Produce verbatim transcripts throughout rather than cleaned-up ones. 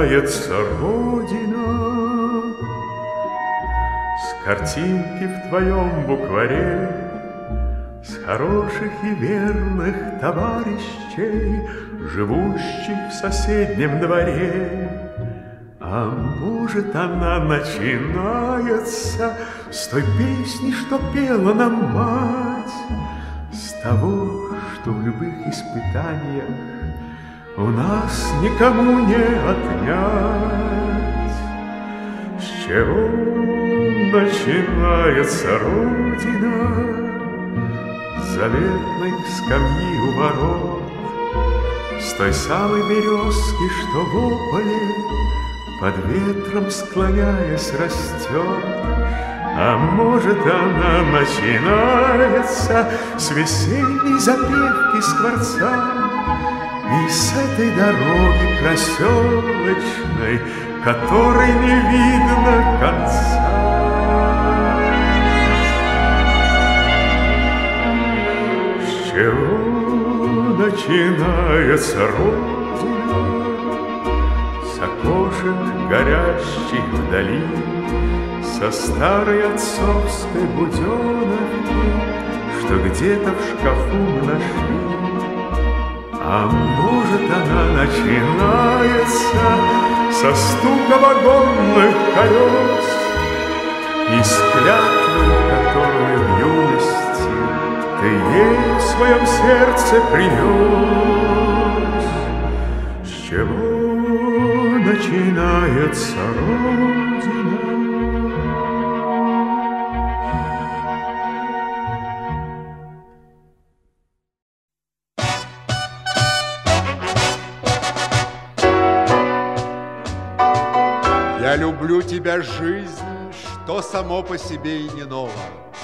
начинается Родина. С картинки в твоем букваре, с хороших и верных товарищей, живущих в соседнем дворе. А может, она начинается с той песни, что пела нам мать, с того, что в любых испытаниях у нас никому не отнять. С чего начинается Родина? С заветной скамьи у ворот, с той самой березки, что в ополе под ветром склоняясь растет. А может, она начинается с весенней запевки скворца и с этой дороги проселочной, которой не видно конца. С чего начинается Родина? С окошек, горящих вдали, со старой отцовской буденовки, что где-то в шкафу мы нашли. А может, она начинается со стука вагонных колес и с клятвы, которую в юности ты ей в своем сердце принес. С чего начинается Родина? Я люблю тебя, жизнь, что само по себе и не ново.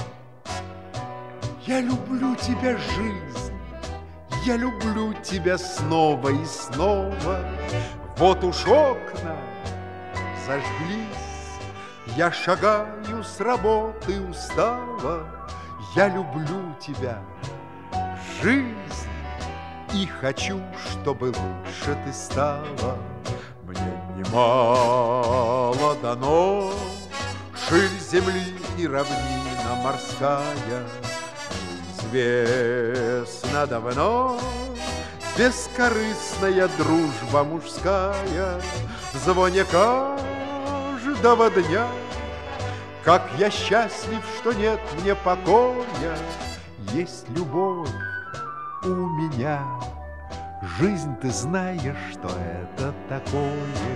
Я люблю тебя, жизнь, я люблю тебя снова и снова. Вот уж окна зажглись, я шагаю с работы устава. Я люблю тебя, жизнь, и хочу, чтобы лучше ты стала. Мне немало дано, ширь земли и равнина морская. Неизвестно давно бескорыстная дружба мужская. В звоне каждого дня, как я счастлив, что нет мне покоя. Есть любовь у меня. Жизнь, ты знаешь, что это такое.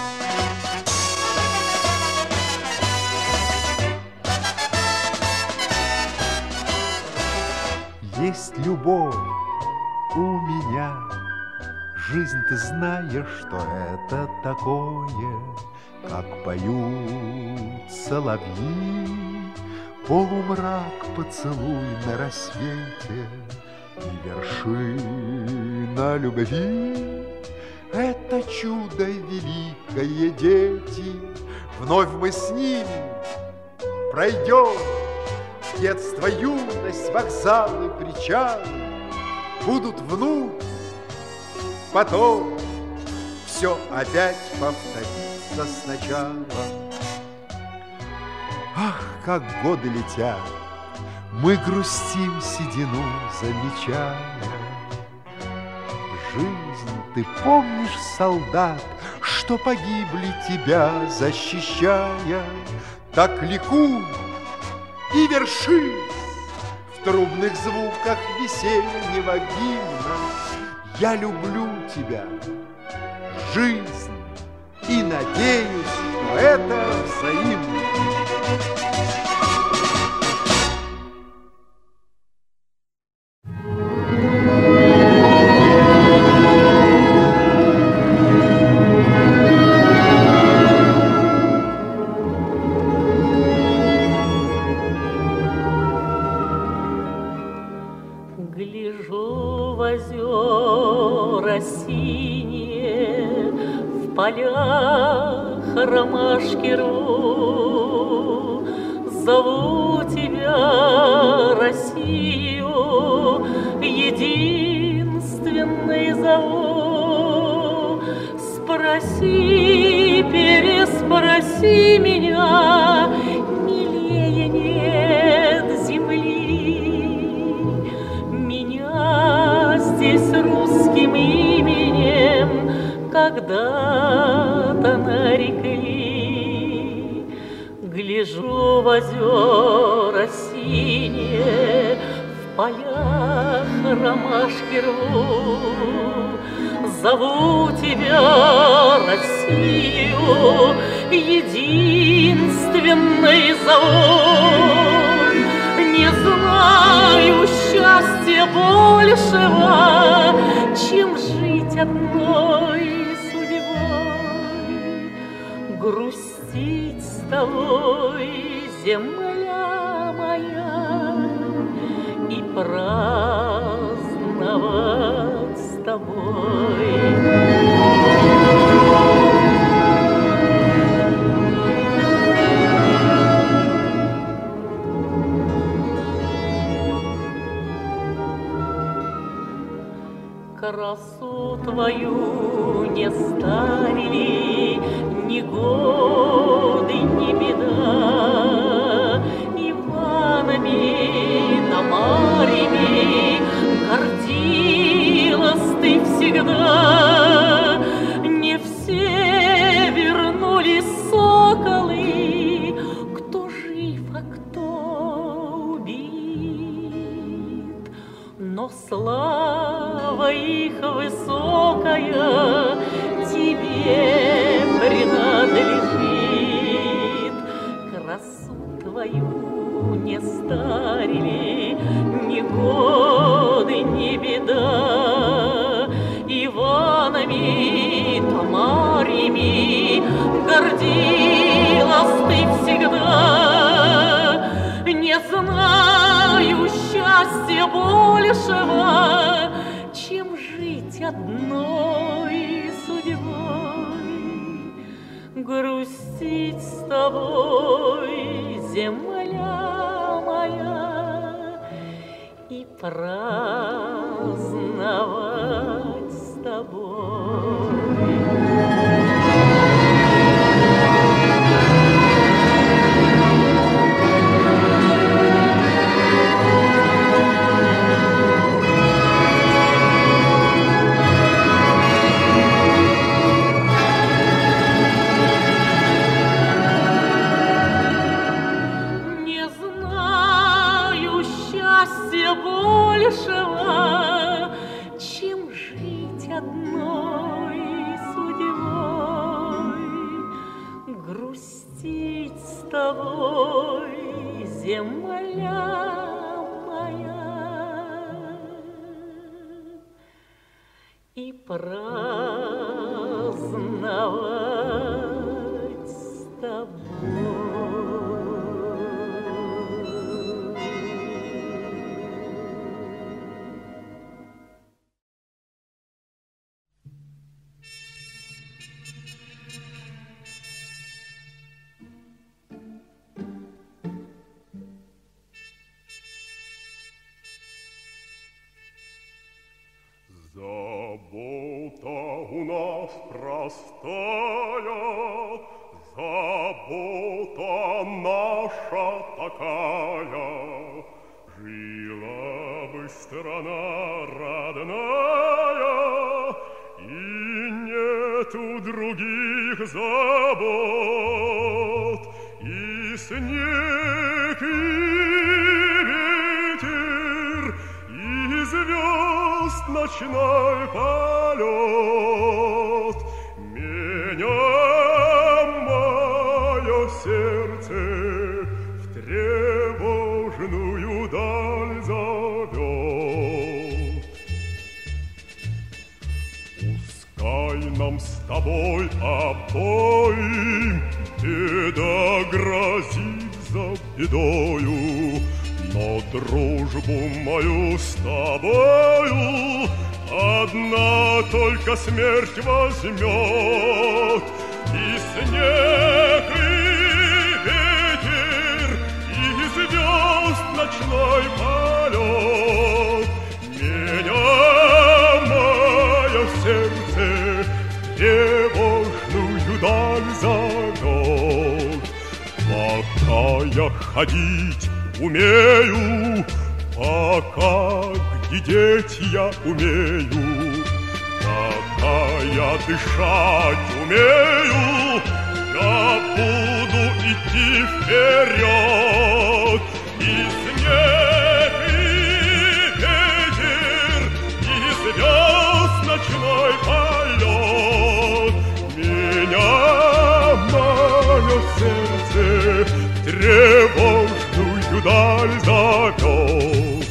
Есть любовь у меня. Жизнь, ты знаешь, что это такое. Как поют соловьи, полумрак поцелуй на рассвете. И вершина любви — это чудо великое, дети. Вновь мы с ними пройдем детство, юность, вокзалы, причалы. Будут вновь, потом все опять повторится сначала. Ах, как годы летят, мы грустим, седину замечая. Жизнь, ты помнишь солдат, что погибли тебя защищая? Так ликуй и вершись в трубных звуках весеннего гимна. Я люблю тебя, жизнь, и надеюсь, что это взаимно. Гляжу в озера синие, в полях ромашки рву. Зову тебя, Россию, единственной зову. Спрашиваю Спроси, переспроси меня, милее нет земли. Меня здесь русским именем когда-то нарекли. Гляжу в озера синие, в полях ромашки рву. Зову тебя, Россию, единственный зову. Не знаю счастья большего, чем жить одной судьбой. Грустить с тобой, земля моя, и праздновать с тобой. Красу твою не старили ни годы, ни беда. Иванами, Тамарами гордилась ты всегда. Не все вернулись соколы, кто жив, а кто убит. Но слава их высокая тебе принадлежит. Красу твою не старили ни годы, ни беда. Иванами, Тамарами гордилась ты всегда. Не знаю счастья большего, чем жить одной судьбой. Грустить с тобой, земля моя, и праздновать с тобой. Большего, чем жить одной судьбой. Грустить с тобой, земля моя, и праздновать с тобой. Забота у нас простая, забота наша такая. Жила бы страна родная, и нету других забот. И снег, и ветер, и звезд ночной полет. Меня мое сердце в тревожную даль зовет. Пускай нам с тобой обоим беда грозит за бедою, но дружбу мою с тобою одна только смерть возьмет. И снег, и ветер, и звезд ночной полет. Меня мое сердце тревожит вдаль зовет. Пока я ходить умею, пока глядеть я умею, пока я дышать умею, я буду идти вперед. И снег, и ветер, и звезд ночной полет меня, мое сердце, тревожную даль зовет.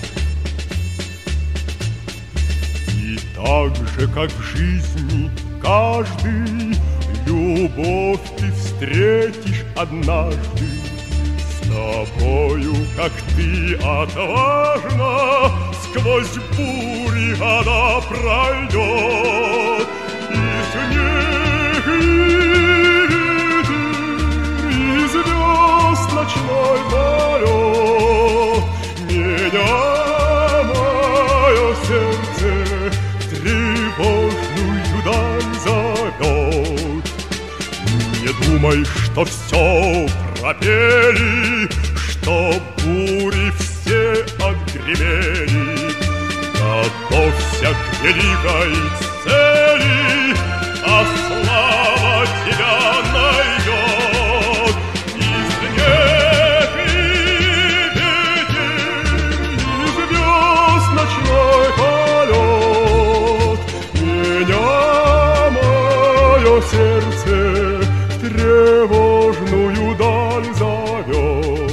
И так же, как в жизни каждый, любовь ты встретишь однажды. С тобою, как ты отважна, сквозь бури она пройдет. И снег, и ветер, и звезд ночной полет меня, мое сердце, тревожную даль зовет. Не думай, что все пропели, что бури все отгремели. Готовься к великой цели, а слава тебя найдет. И снег, и ветер, и звезд ночной полет меня, мое сердце, тревожную даль зовет.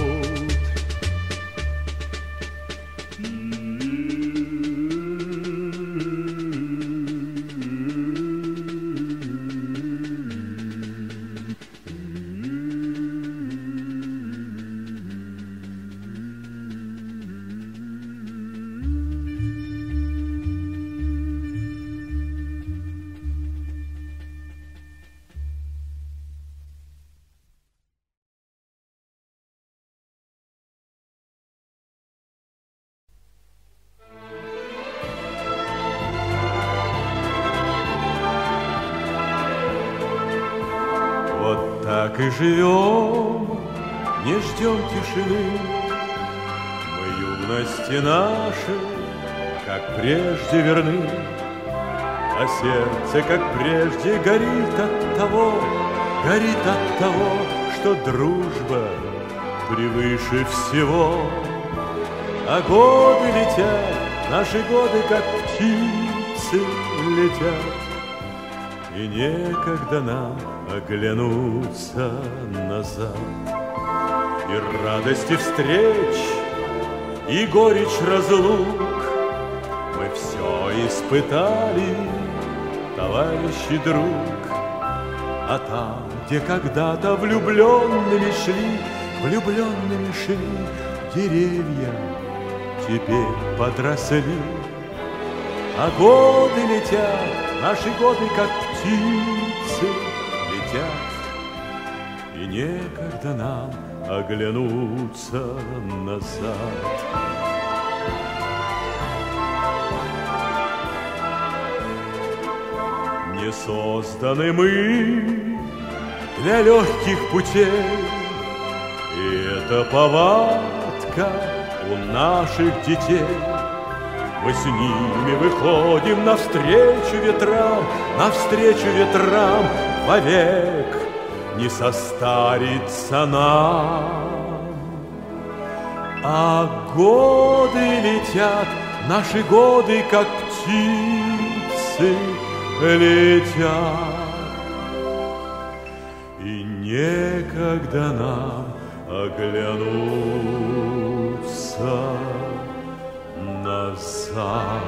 Так и живем, не ждем тишины. Мы юности наши, как прежде верны, а сердце, как прежде, горит от того, горит от того, что дружба превыше всего. А годы летят, наши годы, как птицы летят, и некогда нам оглянуться назад. И радости встреч, и горечь разлук мы все испытали, товарищ и друг. А там, где когда-то влюбленными шли, влюбленными шли деревья, теперь подросли. А годы летят, наши годы, как птицы летят, и некогда нам оглянуться назад. Не созданы мы для легких путей, и это повадка у наших детей. Мы с ними выходим навстречу ветрам, навстречу ветрам, вовек не состарится нам. А годы летят, наши годы, как птицы летят, и некогда нам оглянуться назад.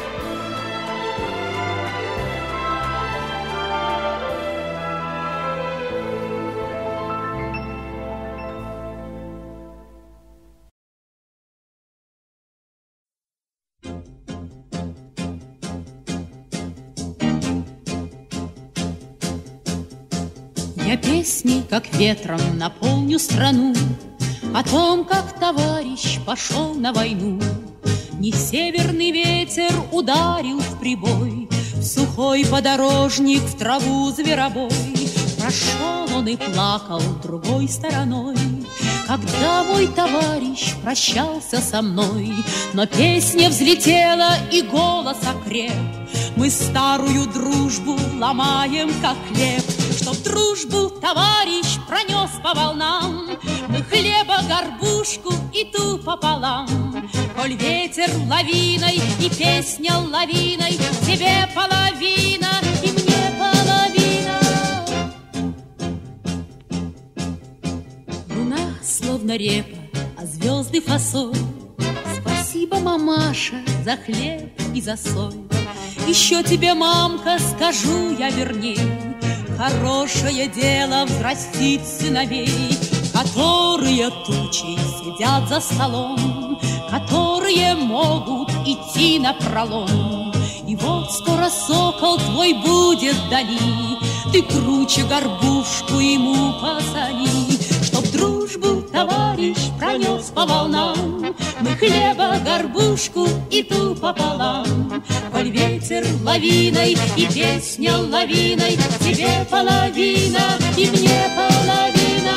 Я песней, как ветром, наполню страну о том, как товарищ пошел на войну. Не северный ветер ударил в прибой, в сухой подорожник, в траву зверобой. Прошел и плакал другой стороной, когда мой товарищ прощался со мной. Но песня взлетела и голос окреп. Мы старую дружбу ломаем, как хлеб. Чтоб дружбу товарищ пронес по волнам, мы хлеба горбушку и ту пополам. Коль ветер лавиной и песня лавиной, тебе половина и мне половина. Луна словно репа, а звезды фасоль. Спасибо, мамаша, за хлеб и за соль. Еще тебе, мамка, скажу я верней, хорошее дело взрастить сыновей, которые тучей сидят за столом, которые могут идти напролом. И вот скоро сокол твой будет вдали, ты круче горбушку ему посоли. Чтоб дружбу товарищ пронес по волнам, мы хлеба горбушку и ту пополам. Коль ветер лавиной и песня лавиной, тебе половина и мне половина.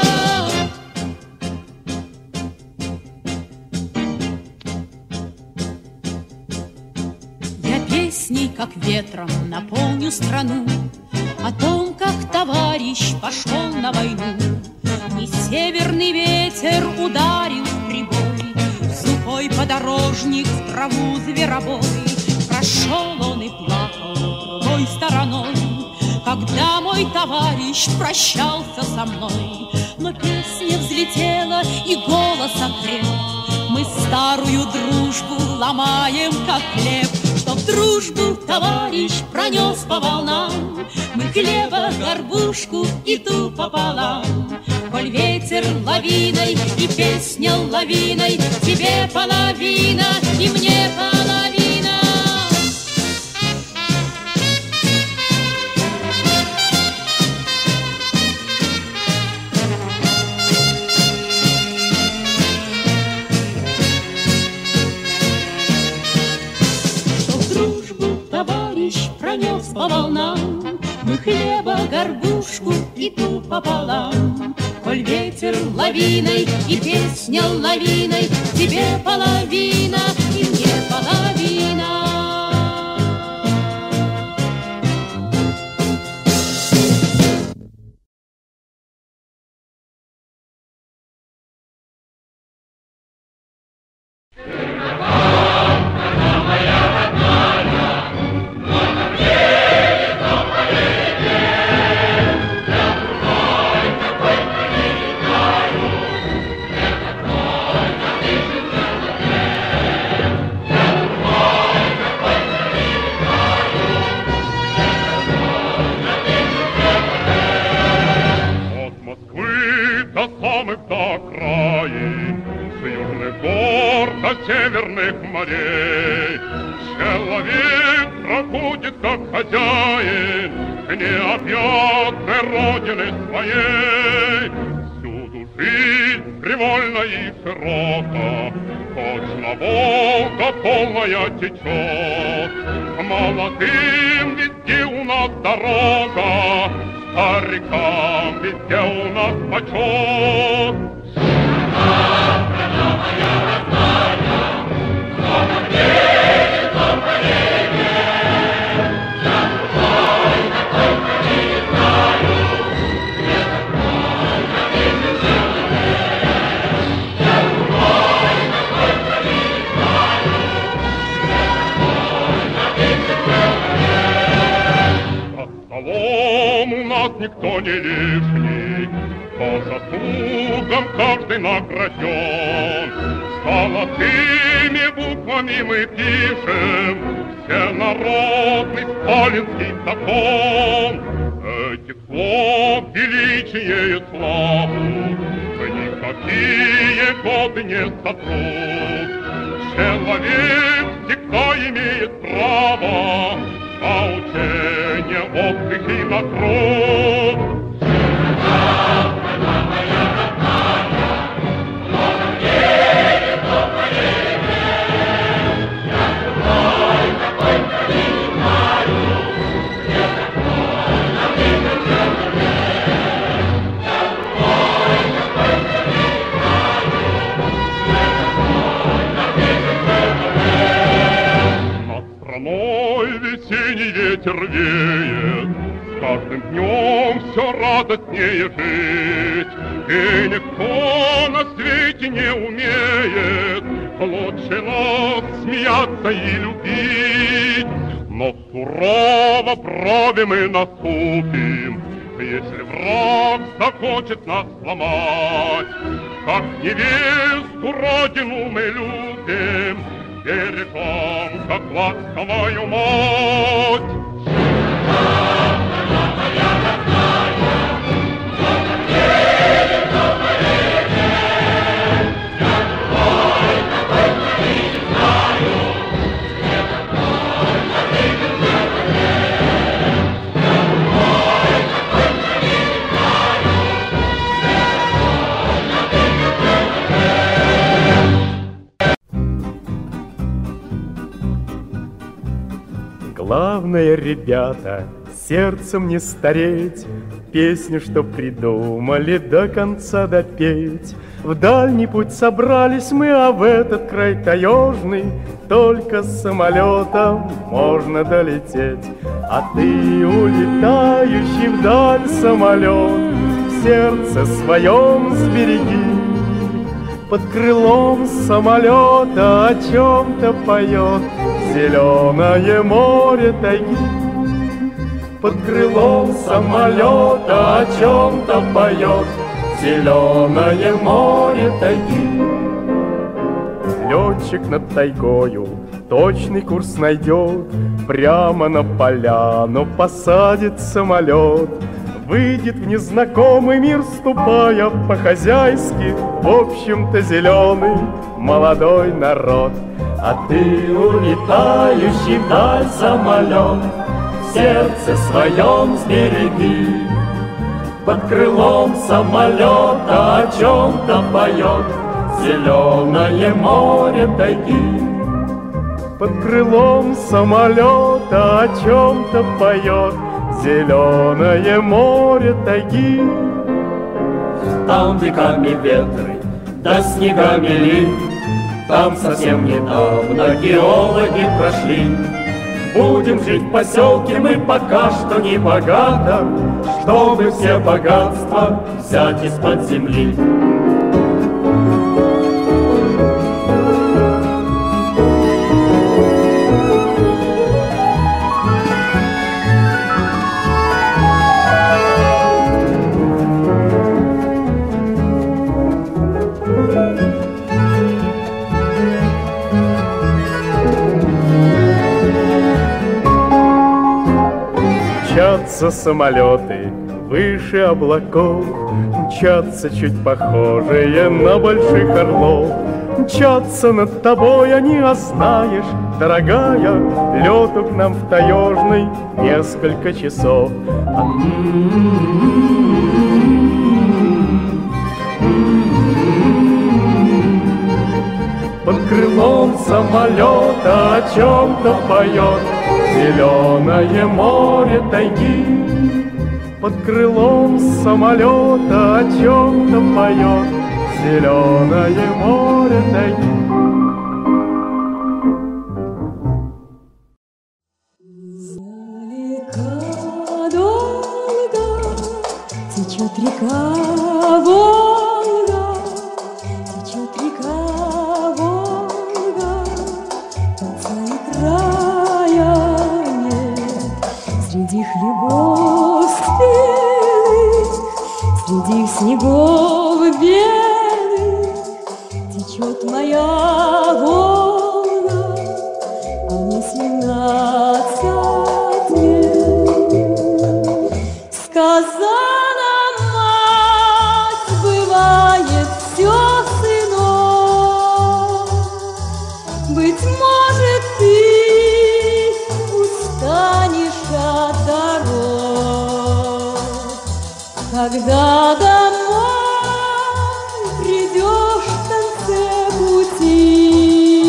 Я песней, как ветром, наполню страну о том, как товарищ пошел на войну. И северный ветер ударил в прибой, сухой подорожник в траву зверобой. Прошел он и плакал другой стороной, когда мой товарищ прощался со мной. Но песня взлетела и голос окреп. Мы старую дружбу ломаем, как хлеб. Чтоб дружбу товарищ пронес по волнам, мы хлеба горбушку и ту пополам. Коль ветер лавиной и песня лавиной, тебе половина и мне половина. Чтоб дружбу товарищ пронес по волнам, мы хлеба горбушку и ту пополам. Коль ветер лавиной и песня лавиной, тебе половина и мне половина. Северных морей человек проходит как хозяин необъятной родины своей. Всюду жизнь привольна и широка, точно Волга полная течет. Молодым везде у нас дорога, старикам везде у нас почет. Страна моя родная, кто нам едет, кто поедет, я другой такой не знаю, не такой, как этот человек, я другой такой не знаю, не такой, как этот человек. За столом у нас никто не лишний, по заслугам каждый награжден. Золотыми буквами мы пишем всенародный сталинский закон. Этих слов величие и славу никакие годы не сотрут. Человек всегда имеет право на учение, отдых и на труд. Я ветер веет, с каждым днем все радостнее жить. И никто на свете не умеет лучше нас смеяться и любить. Но сурово брови мы насупим, если враг захочет нас сломать. Как невесту родину мы любим, бережем, как ласковую мать. Главное, ребята, сердцем не стареть, песню, что придумали, до конца допеть. В дальний путь собрались мы, а в этот край таежный только с самолетом можно долететь. А ты, улетающий вдаль самолет, в сердце своем сбереги. Под крылом самолета о чем-то поет зеленое море тайги. Под крылом самолета о чем-то поет зеленое море тайги. Летчик над тайгою точный курс найдет, прямо на поляну посадит самолет. Выйдет в незнакомый мир, ступая по-хозяйски, в общем-то зеленый молодой народ. А ты, улетающий вдаль самолет, в сердце своем сбереги. Под крылом самолета о чем-то поет зеленое море тайги. Под крылом самолета о чем-то поет зеленое море тайги. Там веками ветры, да снегами линь, там совсем недавно геологи прошли. Будем жить в поселке мы пока что не богато, чтобы все богатства взять из-под земли. Мчатся самолеты выше облаков, мчатся чуть похожие на больших орлов. Мчатся над тобой они, а знаешь, дорогая, лету к нам в таежный несколько часов. Под крылом самолета о чем-то поет зеленое море тайги. Под крылом самолета о чем-то поет зеленое море тайги. Далеко долго течет река Волга, течет река Волга, конца и края нет. Среди хлебов спелых, среди снегов белых течет моя Волга, а мне семнадцать лет. Сказала мать, бывает все с иной. Быть может, ты устанешь от дорог, когда домой придешь в конце пути.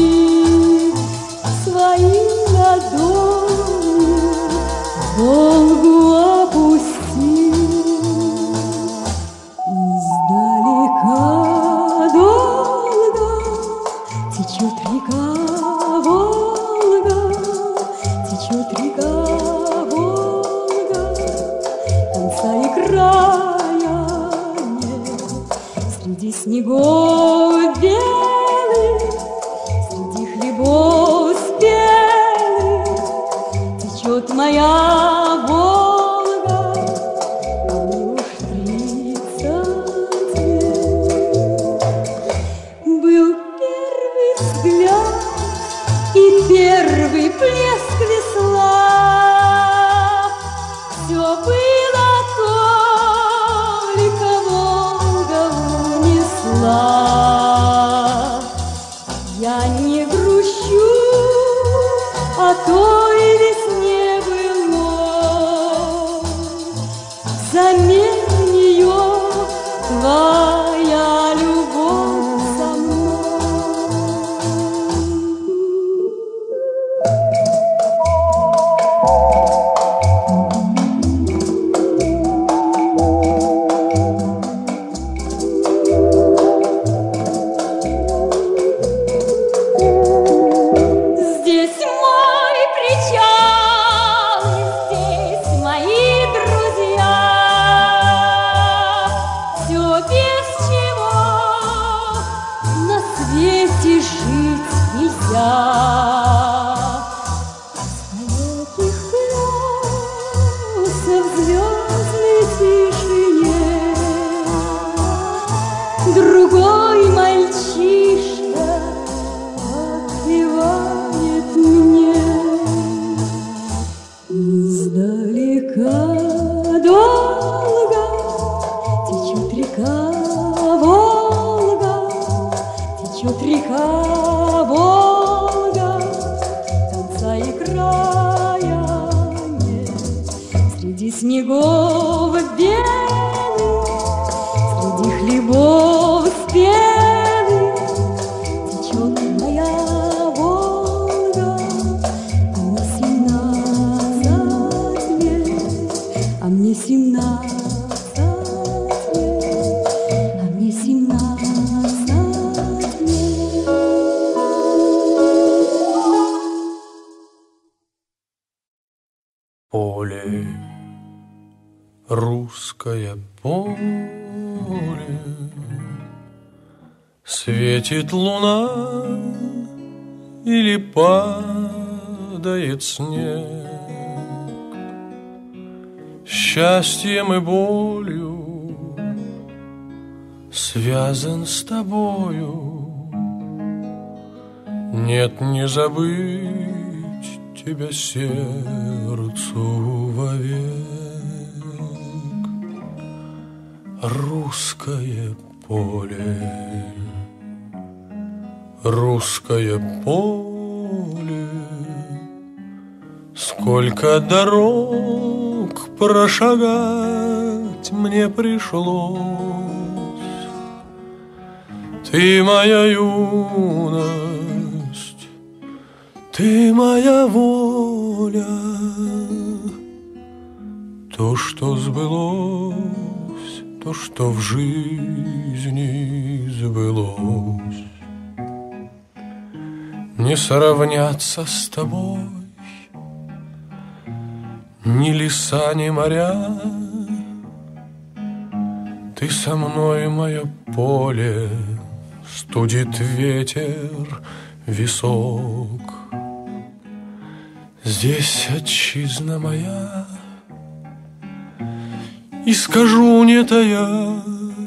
среди снегов белых, среди хлебов спелых течет моя Волга, а мне уж тридцать лет. Был первый взгляд и первый плеск весла, все было только Волга унесла. Я не грущу о той весне былой, взамен нее твоя любовь со мной. Здесь мой причал, здесь мои друзья, все без чего на свете жить нельзя. Далеких слез в звездной тишине другой мальчишка отпевает мне. Издалека долго течет река Волга, течет река Волга, конца и края нет. Среди снегов белых, среди хлебов спелых течет моя Волга, а мне семнадцать лет, а мне семнадцать лет, а мне семнадцать лет. Поле, русское поле, светит луна или падает снег. Счастьем и болью связан с тобою. Нет, не забыть тебя сердцу вовек. Русское поле, русское поле, сколько дорог прошагать мне пришлось. Ты моя юность, ты моя воля, то, что сбылось, то, что в жизни сбылось. Не сравняться с тобой ни леса, ни моря. Ты со мной, мое поле, студит ветер висок. Здесь отчизна моя, и скажу не тая: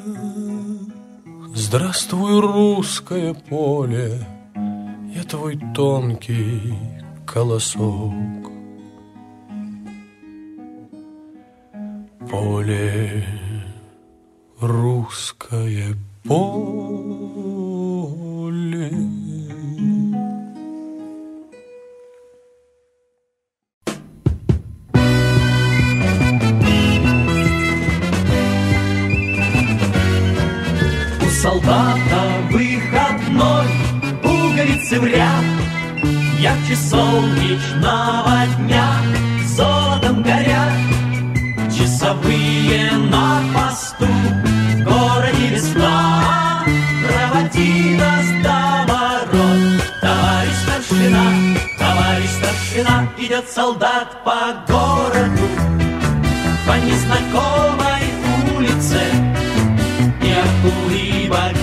здравствуй, русское поле, я твой тонкий колосок. Поле, русское поле. У солдата выходной, пуговицы в ряд, ярче солнечного дня золотом горят. Часовые на посту, в городе весна, проводи нас до ворот. Товарищ старшина, товарищ старшина, идет солдат по городу, по незнакомой улице, и от улыбок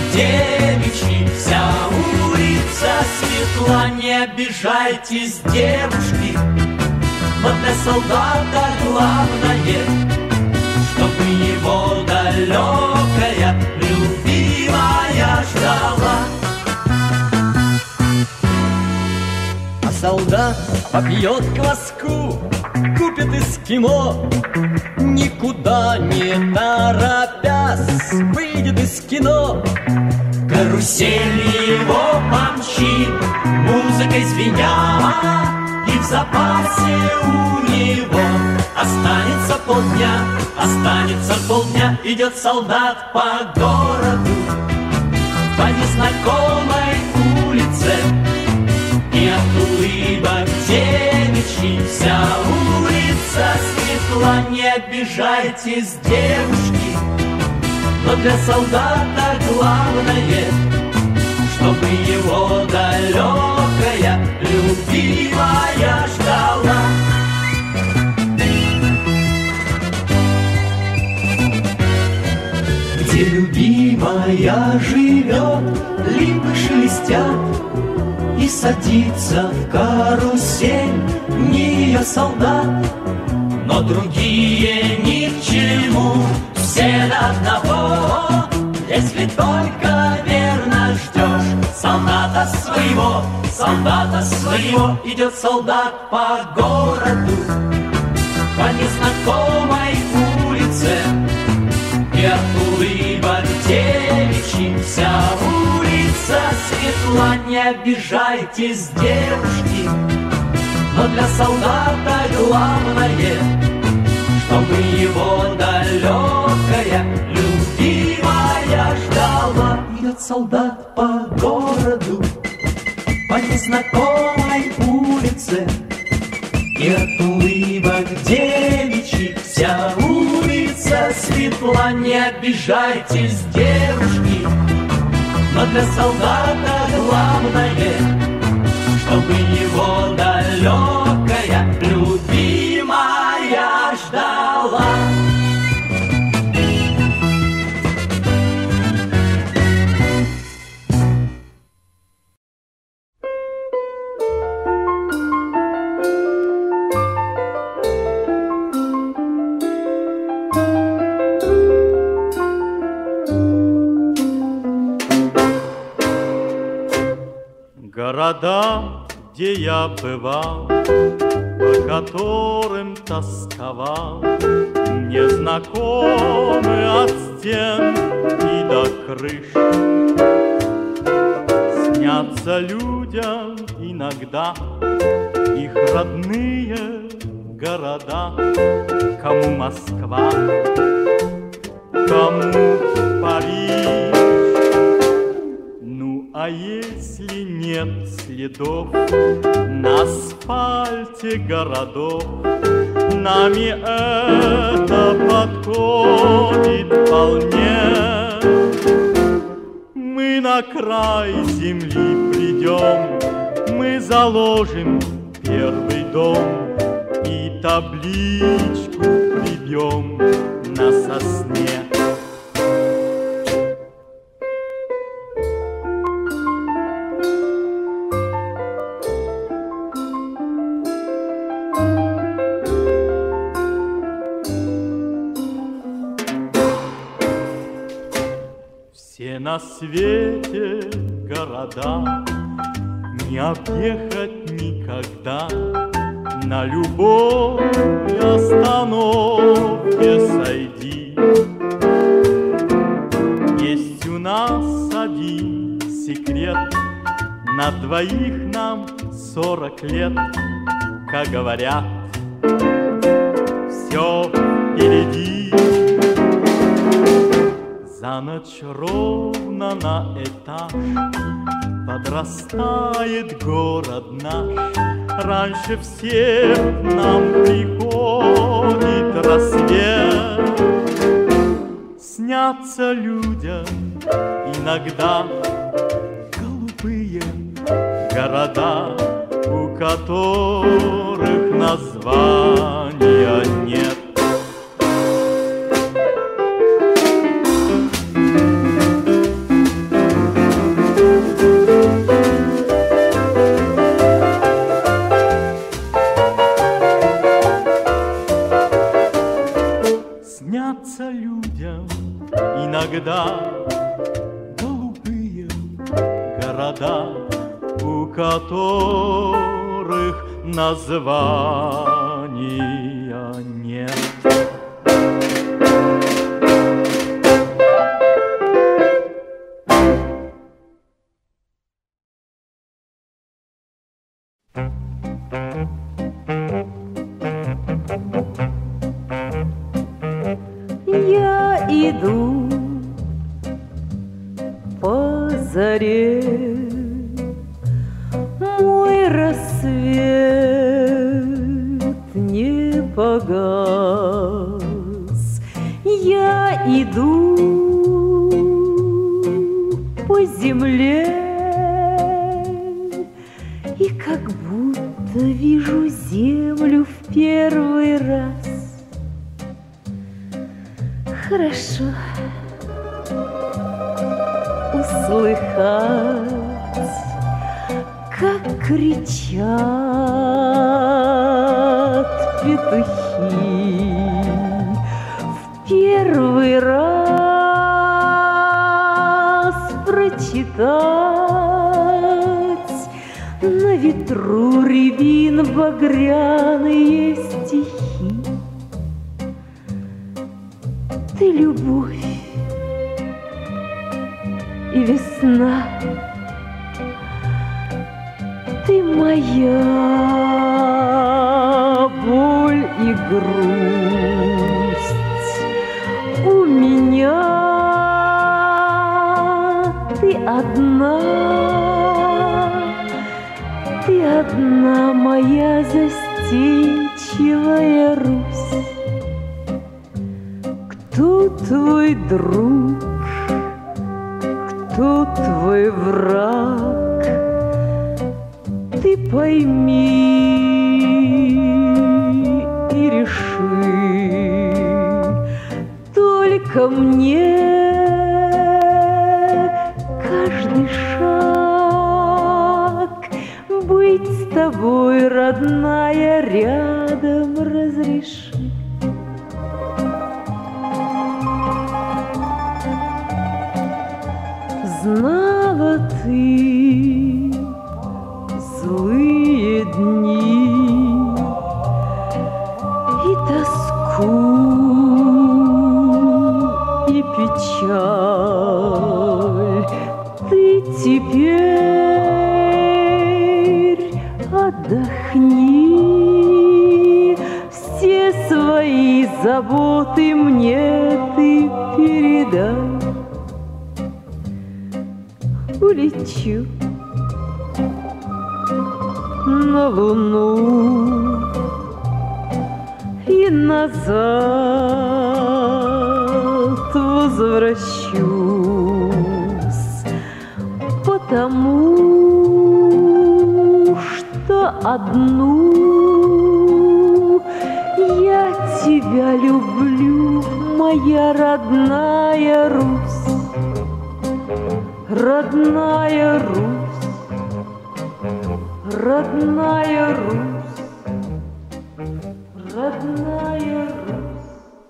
светла, не обижайтесь, девушки, но для солдата главное, чтобы его далекая любимая ждала. А солдат попьет кваску, купит эскимо, никуда не торопясь выйдет из кино. Карусель его помчит, музыкой звеня, и в запасе у него останется полдня, останется полдня. Идет солдат по городу, по незнакомой улице, и от улыбок девичьих вся улица светла. Не обижайтесь, девушки, но для солдата главное, чтобы его далекая любимая ждала. Где любимая живет, липы шелестят, и садится в карусель не ее солдат. Но другие ни к чему, все до одного, если только верно ждешь солдата своего, солдата своего. Идет солдат по городу, по незнакомой улице, и от улыбок девичьих вся улица светла. Не обижайтесь, девушки, но для солдата главное, чтобы его далекая любимая ждала. Идет солдат по городу, по незнакомой улице, и от улыбок девичьих вся улица светла. Не обижайтесь, девушки, но для солдата главное, чтобы его далекая любимая ждала. Города, где я бывал, по которым тосковал, мне знакомы от стен и до крыш. Снятся людям иногда их родные города, кому Москва, кому Париж. А если нет следов на асфальте городов, нами это подходит вполне. Мы на край земли придем, мы заложим первый дом и табличку прибьем на сосне. Все на свете города не объехать никогда, на любой остановке сойди. Есть у нас один секрет, на двоих нам сорок лет, как говорят, все впереди. За ночь ровно на этаж подрастает город наш. Раньше всех нам приходит рассвет. Снятся людям иногда голубые города, у которых названия нет. города, голубые города, у которых названия нет. Я иду по заре, мой рассвет не погас. Я иду по земле и как будто вижу землю в первый раз. Хорошо услыхать, как кричат петухи, в первый раз прочитать на ветру рябин багряные стихи. Ты любовь и весна, ты моя боль и грусть. У меня ты одна, ты одна моя застенчивая Русь. Кто твой друг, кто твой враг, ты пойми и реши. Только мне каждый шаг быть с тобой, родная, рядом разреши. Знала ты злые дни и тоску, и печаль. Ты теперь отдохни, все свои заботы мне ты передай. Улечу на луну и назад возвращусь, потому что одну я тебя люблю, моя родная Русь. Родная Русь, родная Русь, родная Русь.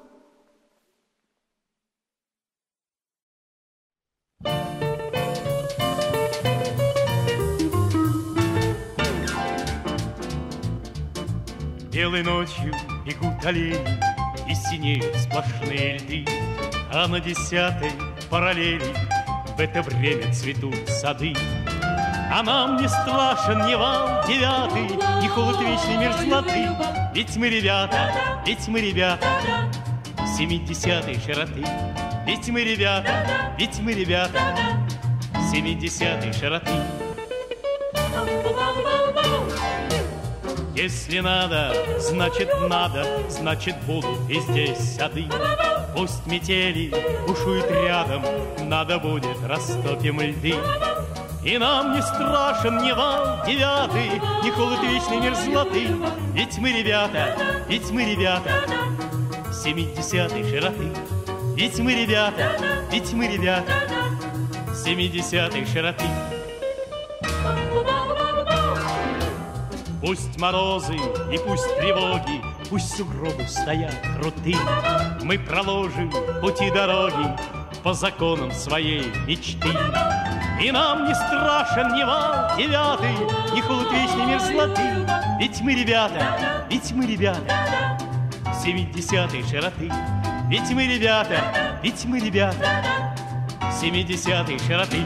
Белой ночью бегут олени, и синеют сплошные льды, а на десятой параллели в это время цветут сады. А нам не страшен ни вал девятый, ни холод вечной мерзлоты, ведь мы ребята, ведь мы ребята семидесятой широты. Ведь мы ребята, ведь мы ребята семидесятой широты. Если надо, значит надо, значит будут и здесь сады. Пусть метели бушуют рядом, надо будет, растопим льды. И нам не страшен ни вал девятый, ни холод вечной мерзлоты, ведь мы ребята, ведь мы ребята семидесятой широты. Ведь мы ребята, ведь мы ребята семидесятой широты. Пусть морозы и пусть тревоги, пусть сугробы стоят круты, мы проложим пути дороги по законам своей мечты. И нам не страшен ни вал девятый, ни холод вечной мерзлоты. Ведь мы ребята, ведь мы ребята семидесятой широты. Ведь мы ребята, ведь мы ребята семидесятой широты.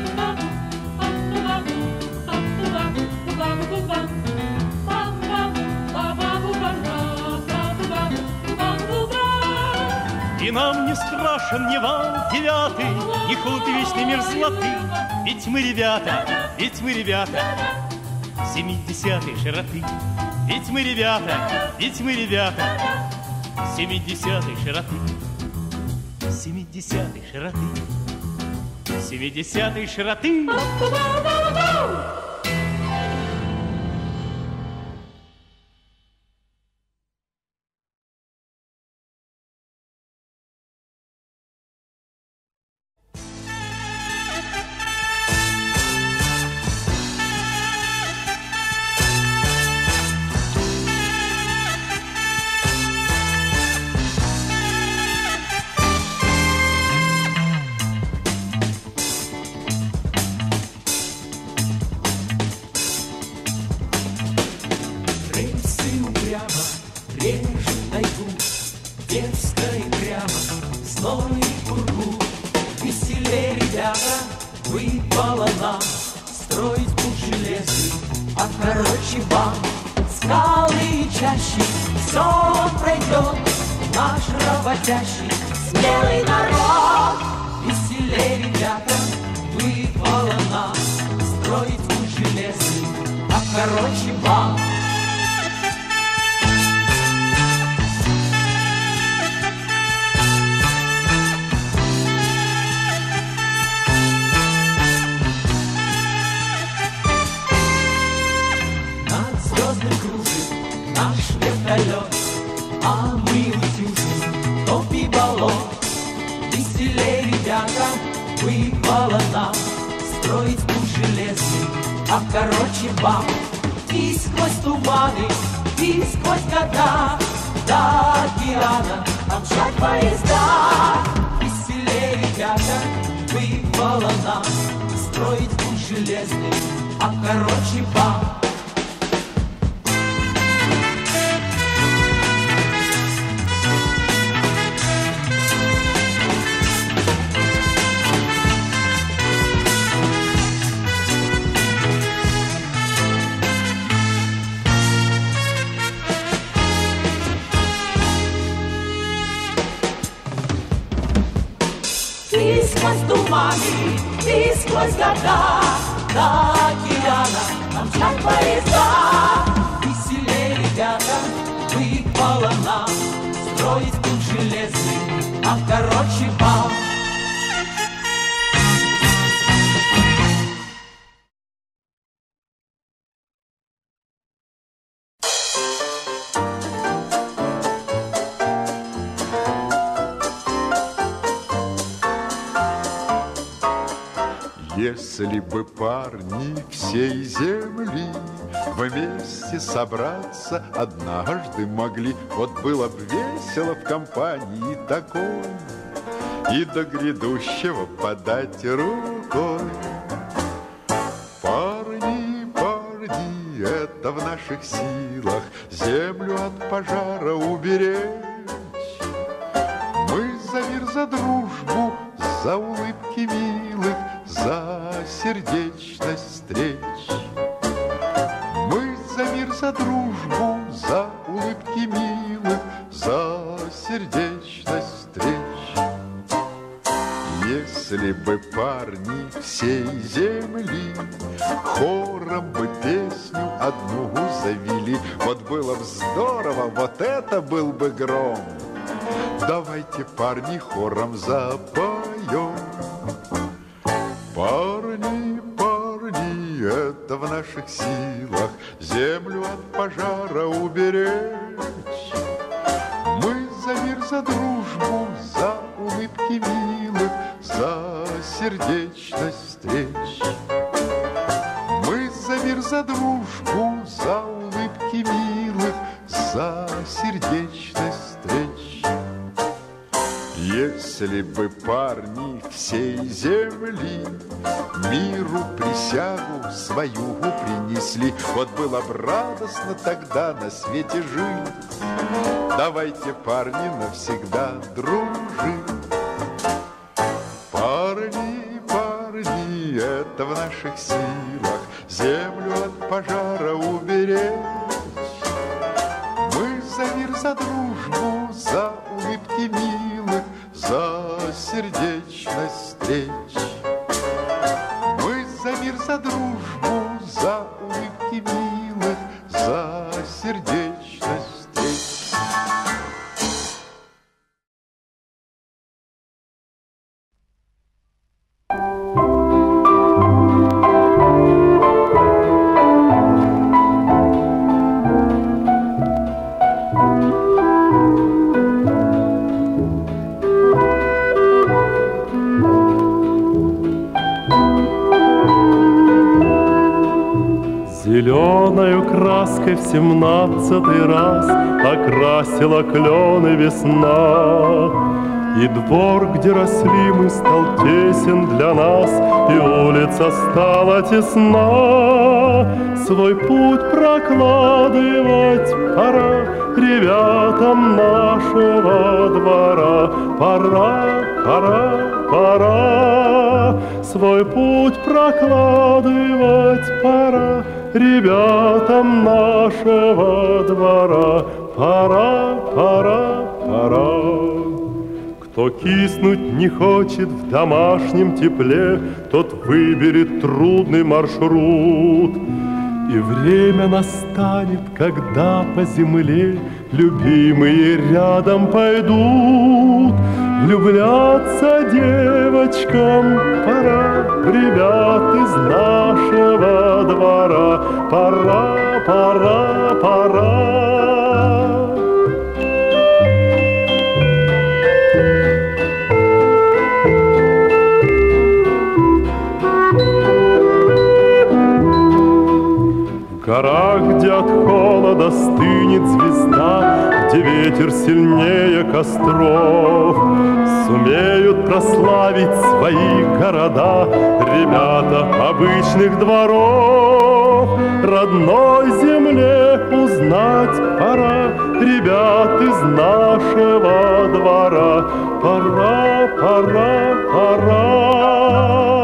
И нам не страшен ни вал девятый, ни холод вечной мерзлоты. Ведь мы ребята, ведь мы ребята семидесятой широты. Ведь мы ребята, ведь мы ребята семидесятой широты. Семидесятой широты. Семидесятой широты. Выпало нам строить путь железный, а короче вам скалы и чащи. Все он пройдет, наш работящий, смелый народ. Веселей, ребята, выпало нам строить путь железный, а короче вам. Наш вертолет, а мы утюжим топи болот. Веселей, ребята, выпало нам строить путь железный, а короче вам. И сквозь туманы, и сквозь года до океана помчат поезда. Веселей, ребята, выпало нам строить путь железный, а короче вам. И сквозь туманы, и сквозь года до океана помчат поезда. Веселей, ребята, выпало нам строить путь железный, а короче вам. Если бы парни всей земли вместе собраться однажды могли, вот было бы весело в компании такой и до грядущего подать рукой. Парни, парни, это в наших силах землю от пожара уберечь. Мы за мир, за дружбу, за улыбки милых, за сердечность встреч. Мы за мир, за дружбу, за улыбки милых, за сердечность встреч. Если бы парни всей земли хором бы песню одну завели, вот было бы здорово, вот это был бы гром. Давайте, парни, хором запоем. Парни, парни, это в наших силах землю от пожара уберечь. Мы за мир, за дружбу, за улыбки милых, за сердечность встреч. Мы за мир, за дружбу, за улыбки милых, за сердечность встреч. Если бы парни всей земли миру присягу свою принесли, вот было бы радостно тогда на свете жить. Давайте, парни, навсегда дружить. Парни, парни, это в наших силах землю от пожара уберечь. Мы за мир, за дружбу, за улыбки милых, за сердечность встреч. Мы за мир, за дружбу, за улыбки милых, за сердечность встреч. Зеленою краской в семнадцатый раз окрасила клены весна. И двор, где росли мы, стал тесен для нас, и улица стала тесна. Свой путь прокладывать пора ребятам нашего двора. Пора, пора, пора. Свой путь прокладывать пора ребятам нашего двора. Пора, пора, пора. Кто киснуть не хочет в домашнем тепле, тот выберет трудный маршрут. И время настанет, когда по земле любимые рядом пойдут. Влюбляться девочкам пора, ребят из нашего двора. Пора, пора, пора. В горах, где от холода стынет звезда, где ветер сильнее костров, сумеют прославить свои города ребята обычных дворов. Родной земле узнать пора ребят из нашего двора. Пора, пора, пора.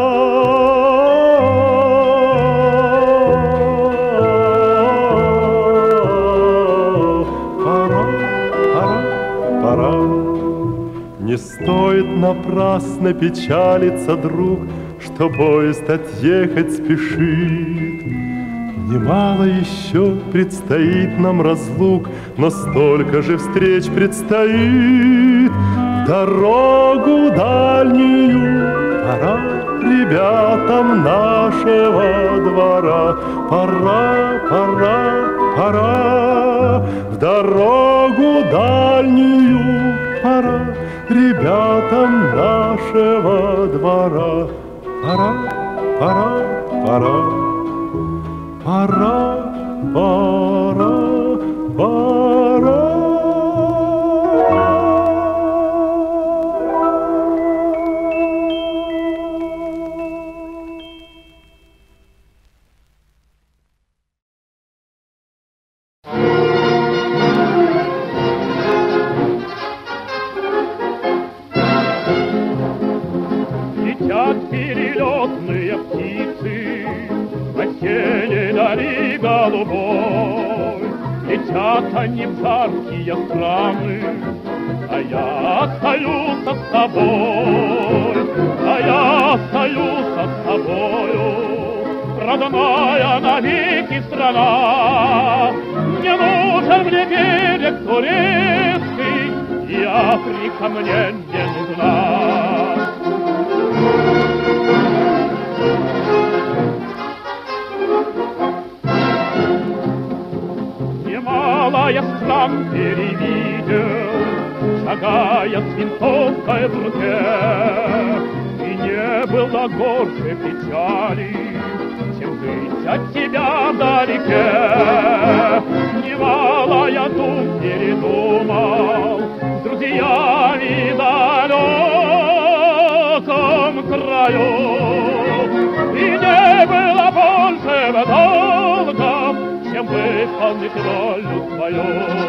Не стоит напрасно печалиться, друг, что поезд отъехать спешит. Немало еще предстоит нам разлук, но столько же встреч предстоит. В дорогу дальнюю пора ребятам нашего двора. Пора, пора, пора. В дорогу дальнюю пора ребятам нашего двора. Пора, пора, пора. Пора, пора, пора. Летят перелетные птицы осенней дали голубой. Летят они в жаркие страны, а я остаюсь с тобой, а я остаюсь с тобою. Родная навеки страна, не нужен мне берег турецкий, и Африка мне не нужна. Немало я стран перевидел, шагая с винтовкой в руке, и не было горше печали, чем быть от тебя вдалеке. немало я тут передумал с друзьями в далеком краю. И не было большего долга, чем выполнить волю свою.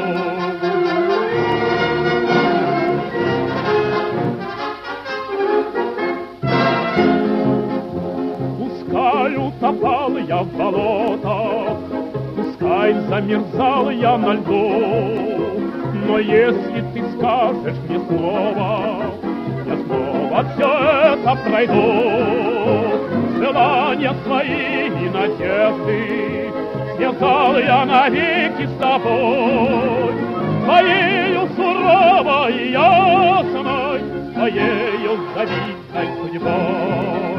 Пускай утопал я в болотах, пускай замерзал я на льду, но если ты скажешь мне слово, я снова все это пройду. Желания свои и надежды связал я навеки с тобой, своею суровой и ясной, своею завидной судьбой.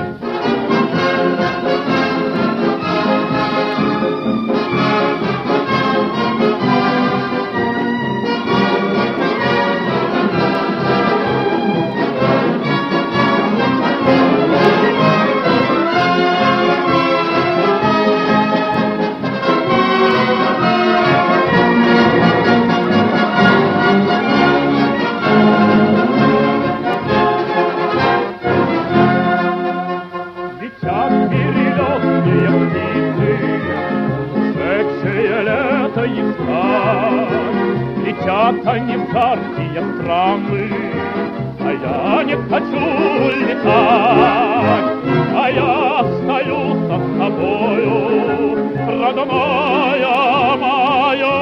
Летят они в жаркие страны, а я не хочу летать, а я остаюсь с тобою, родная моя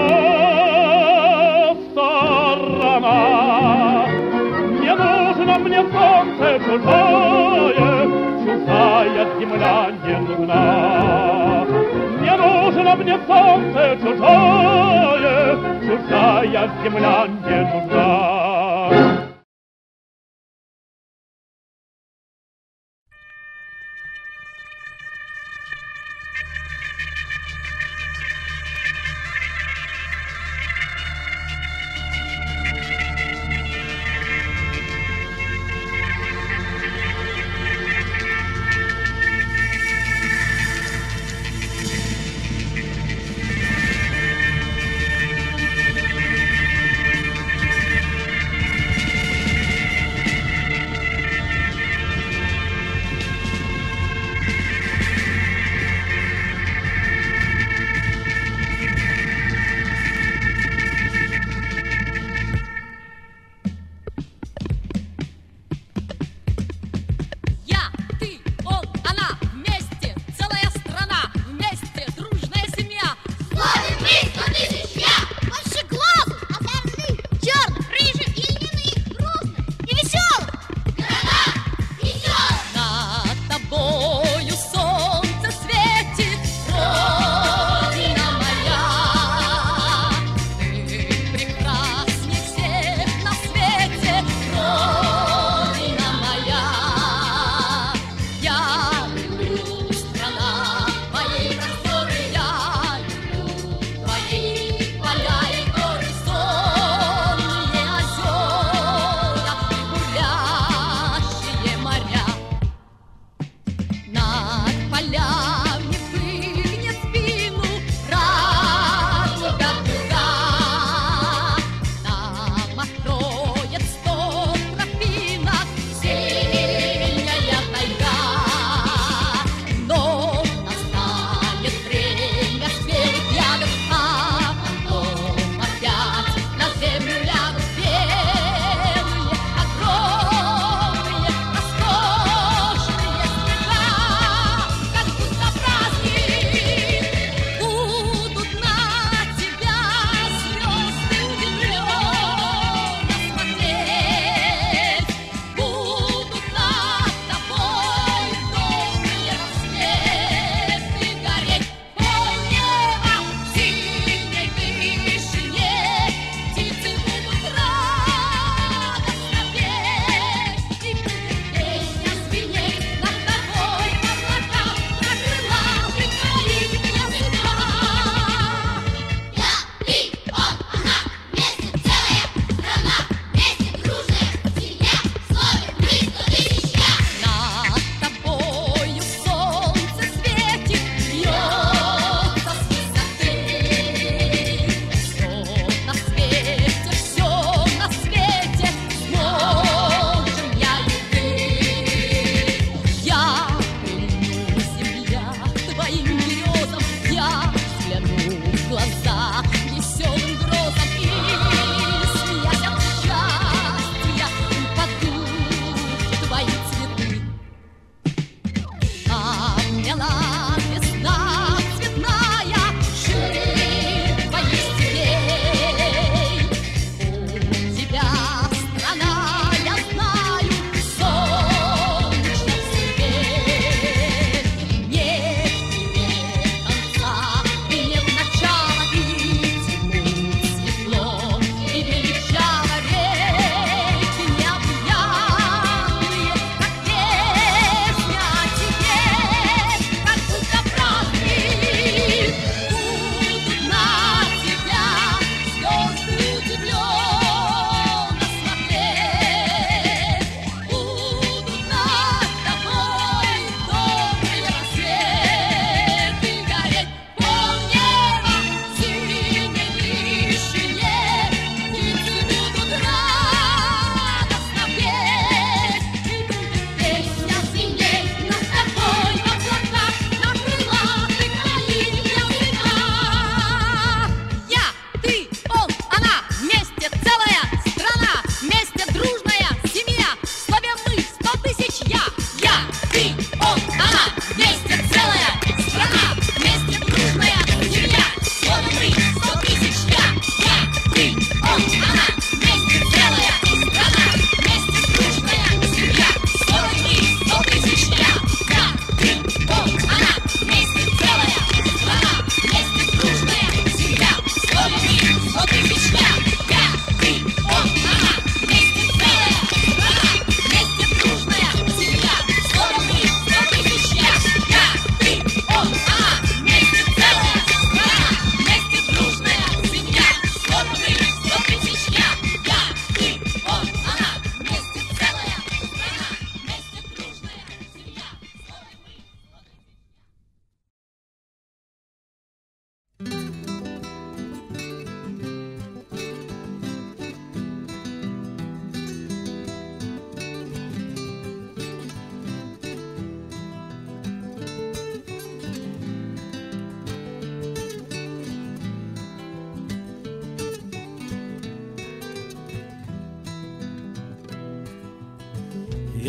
сторона. Не нужно мне солнце чужое, чужая земля не нужна. Не нужно мне солнце чужое, чужая земля не нужна.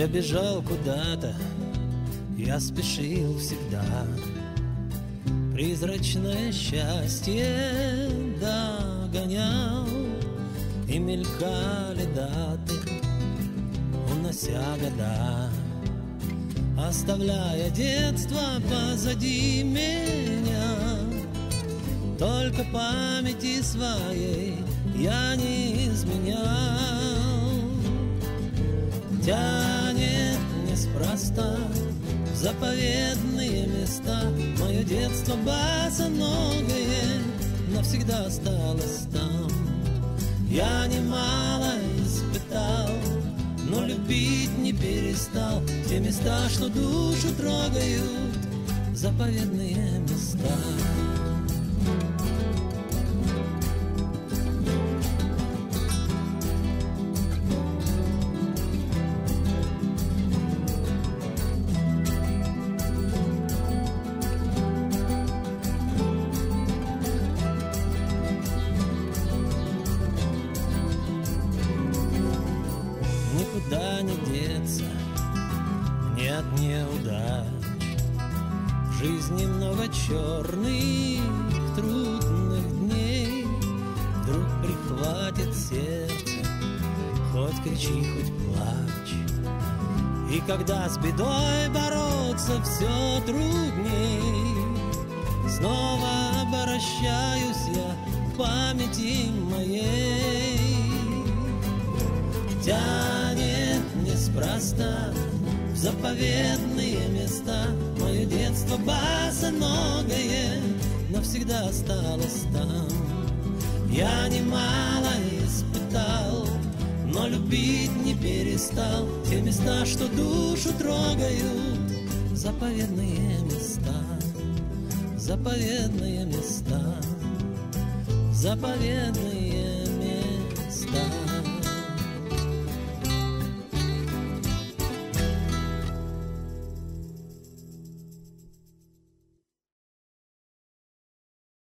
Я бежал куда-то, я спешил всегда. Призрачное счастье догонял, и мелькали даты, унося года, оставляя детство позади меня. Только памяти своей я не изменял. Тянет неспроста в заповедные места. Мое детство босоногое навсегда осталось там. Я немало испытал, но любить не перестал. Те места, что душу трогают, заповедные места. Никуда не деться мне от неудач. В жизни много черных, трудных дней. Вдруг прихватит сердце, хоть кричи, хоть плачь. И когда с бедой бороться все трудней, снова обращаюсь я к памяти моей. Тянет неспроста в заповедные места. Мое детство босоногое навсегда осталось там. Я немало испытал, но любить не перестал. Те места, что душу трогают, заповедные места, заповедные места, заповедные места.